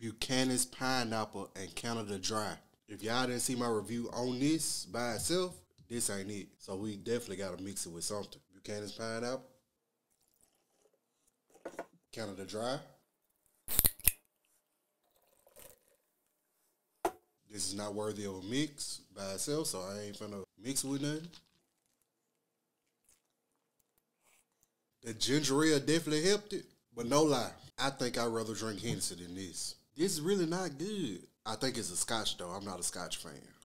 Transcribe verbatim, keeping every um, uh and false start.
Buchanan's Pineapple and Canada Dry. If y'all didn't see my review on this by itself, this ain't it. So we definitely got to mix it with something. Buchanan's Pineapple, Canada Dry. This is not worthy of a mix by itself, so I ain't finna mix it with nothing. The ginger ale definitely helped it, but no lie, I think I'd rather drink Hennessy than this. This is really not good. I think it's a Scotch though. I'm not a Scotch fan.